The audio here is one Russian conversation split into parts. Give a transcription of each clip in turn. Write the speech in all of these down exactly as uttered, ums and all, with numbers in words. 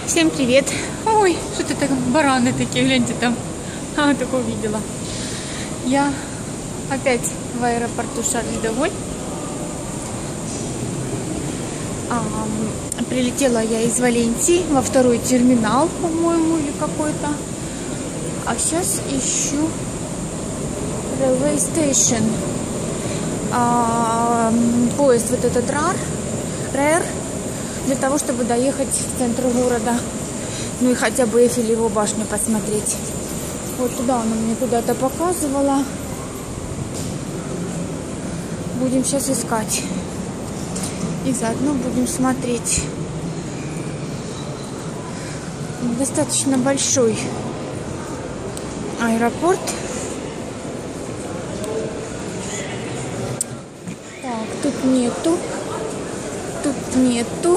Всем привет! Ой, что-то так бараны такие, гляньте там. А, такое увидела. Я опять в аэропорту Шарль-де-Голь. А, прилетела я из Валенсии во второй терминал, по-моему, или какой-то. А сейчас ищу Railway Station. А, поезд вот этот РАР, РЭР, для того, чтобы доехать в центр города. Ну и хотя бы Эйфелеву башню посмотреть. Вот туда она мне куда-то показывала. Будем сейчас искать. И заодно будем смотреть. Достаточно большой аэропорт. Так, тут нету. Тут нету.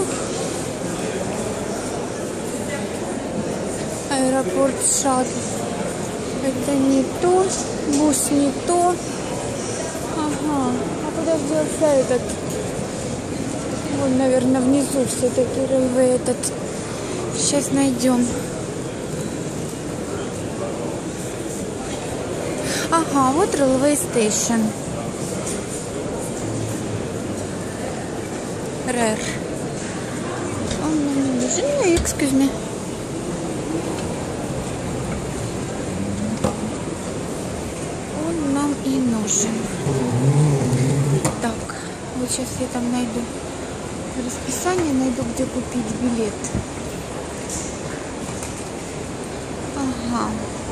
Аэропорт Шаттл. Это не то. Бус не то. Ага. А куда делся этот? Вон, наверное, внизу все-таки рейвей этот. Сейчас найдем. Ага, вот Railway Station. РЭР. Он нам не нужен. Ну, excuse me. Он нам и нужен. Так, вот сейчас я там найду расписание, найду, где купить билет. Ага.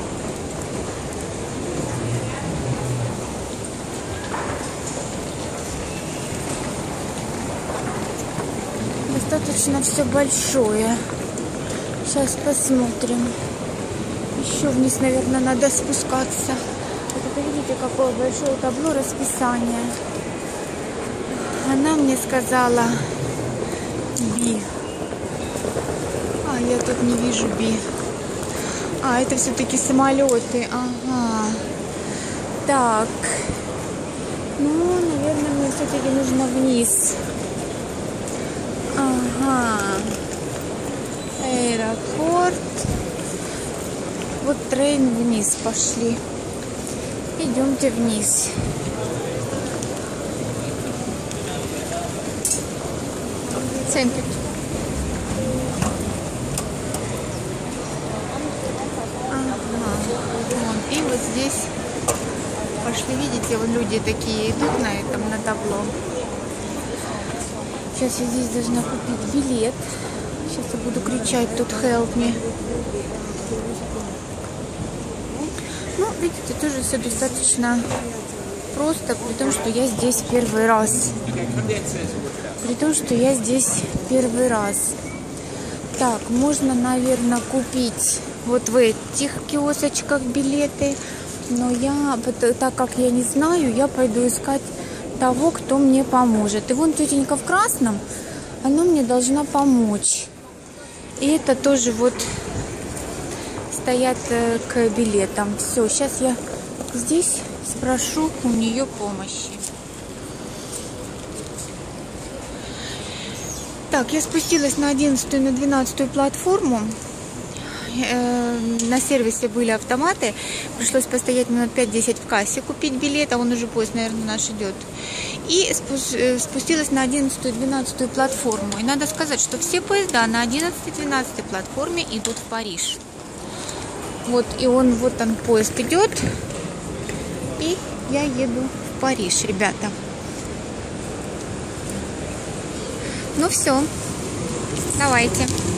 Достаточно все большое. Сейчас посмотрим. Еще вниз, наверное, надо спускаться. Вот это видите, какое большое табло расписания. Она мне сказала Би. А, я тут не вижу Би. А, это все-таки самолеты. Ага. Так. Ну, наверное, мне все-таки нужно вниз. Ага. Аэропорт. Вот трейн вниз пошли. Идемте вниз. Центр. Ага. Вот. И вот здесь пошли, видите, вот люди такие идут на этом, на табло. Сейчас я здесь должна купить билет. Сейчас я буду кричать тут help me. Ну, видите, тоже все достаточно просто, при том, что я здесь первый раз. При том, что я здесь первый раз. Так, можно, наверное, купить вот в этих киосочках билеты. Но я, так как я не знаю, я пойду искать того, кто мне поможет. И вон тетенька в красном, она мне должна помочь. И это тоже вот стоят к билетам. Все, сейчас я здесь спрошу у нее помощи. Так, я спустилась на одиннадцатую и на двенадцатую платформу. На сервисе были автоматы. Пришлось постоять минут пять-десять в кассе, купить билет, а он уже поезд, наверное, наш идет. И спустилась на одиннадцатую и двенадцатую платформу. И надо сказать, что все поезда на одиннадцатой и двенадцатой платформе идут в Париж. Вот, и он, вот он, поезд идет. И я еду в Париж, ребята. Ну все, давайте.